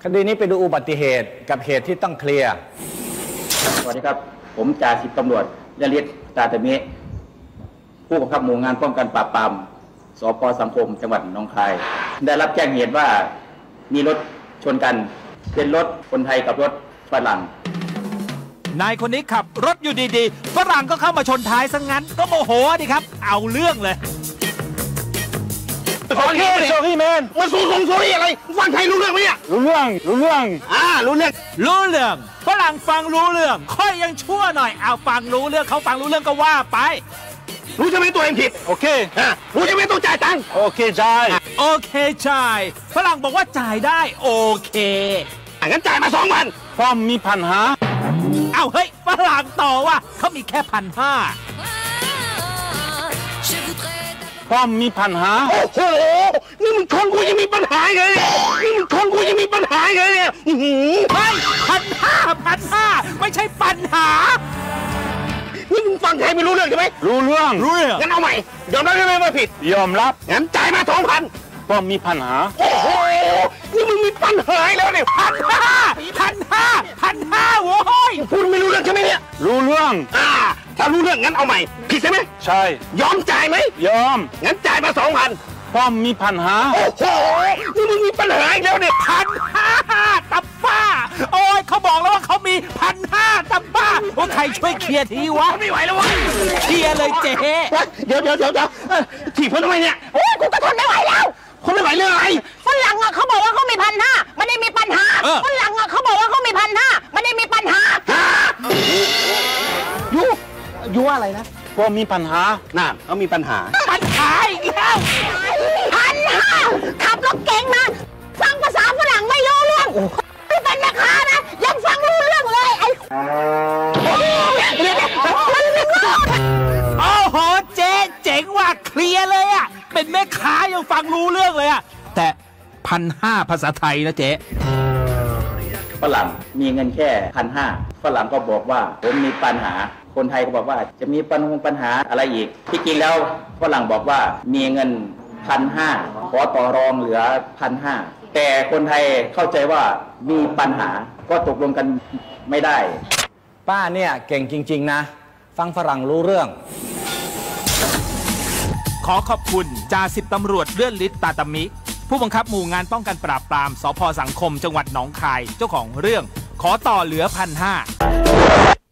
คดีนี้ไปดูอุบัติเหตุกับเหตุที่ต้องเคลียร์สวัสดีครับผมจ่าสิบตำรวจยฤทธิ์ตาตะเมะผู้บังคับหมู่งานป้องกันปราบปรามสพ.สังคมจังหวัดหนองคายได้รับแจ้งเหตุว่ามีรถชนกันเป็นรถคนไทยกับรถฝรั่งนายคนนี้ขับรถอยู่ดีๆฝรั่งก็เข้ามาชนท้ายซะงั้นก็โมโหดิครับเอาเรื่องเลย sorry man มันsorry อะไรฟังไทยรู้เรื่องไหมเนี่ยรู้เรื่องรู้เรื่องฝรั่งฟังรู้เรื่องค่อยยังชั่วหน่อยเอาฟังรู้เรื่องเขาฟังรู้เรื่องก็ว่าไปรู้ใช่ไหมตัวเองผิดโอเครู้ใช่ไหมต้องจ่ายตังค์โอเคจ่ายฝรั่งบอกว่าจ่ายได้โอเคงั้นจ่ายมา 2,000 พ่อมี1,500เอาเฮ้ยฝรั่งต่อว่าเขามีแค่1,500 พ่อมี1,500โอ้โหนี่มึงชนกูยังมีปัญหาเลยไม่1,500ไม่ใช่ปัญหานี่มึงฟังไทยไม่รู้เรื่องใช่ไหมรู้เรื่องงั้นเอาใหม่ยอมรับใช่ไหมว่าผิดยอมรับงั้นจ่ายมา 2,000พ่อมี1,500โอ้โหนี่มึงมีปัญหาแล้วเนี่ย 1,500โว้ยพูดไม่รู้เรื่องใช่ไหมเนี่ยรู้เรื่องถ้ารู้เรื่องงั้นเอาใหม่ผิดใช่ไหมใช่ยอมจ่ายไหมยอมงั้นจ่ายมา 2,000พ่อมี1,500โอ้โหนี่มึงมีปัญหาอีกแล้วเนี่ย 1,500ตับป้าโอ้ยเขาบอกแล้วว่าเขามี1,500ตับป้าว่าใครช่วยเคลียร์ทีวะไม่ไหวแล้ววะเคลียร์เลยเจ๊เดี๋ยวถีบเขาทำไมเนี่ยโอ้ยกูก็ทนไม่ไหวแล้วคนไม่ไหวเรื่องอะไรฝรั่งเขาบอกว่าเขามี1,500ไม่ได้มีปัญหาฝรั่งเขาบอกว่าเขามี1,500ไม่ได้มีปัญหายูว่าอะไรนะพอมีปัญหาน่ะเขามีปัญหาอีกแล้ว 1,500ขับรถเก๋งมาฟังภาษาฝรั่งไม่รู้เรื่องไม่เป็นแม่ค้านะยังฟังรู้เรื่องเลยโอ้โหเจ๊เจ๋งว่ะเคลียร์เลยอ่ะเป็นแม่ค้ายังฟังรู้เรื่องเลยอ่ะแต่1,500ภาษาไทยนะเจ๊ฝรั่งมีเงินแค่1,500ฝรั่งก็บอกว่าผมมีปัญหาคนไทยก็บอกว่าจะมีปัญหาอะไรอีกที่จริงแล้วฝรั่งบอกว่ามีเงิน1,500ขอต่อรองเหลือ1,500แต่คนไทยเข้าใจว่ามีปัญหาก็ตกลงกันไม่ได้ป้าเนี่ยเก่งจริงๆนะฟังฝรั่งรู้เรื่องขอขอบคุณจ่าสิบตำรวจเลื่อนฤทธิ์ตาตะมิผู้บังคับหมู่งานป้องกันปราบปรามสพ.สังคมจังหวัดหนองคายเจ้าของเรื่องขอต่อเหลือ1,500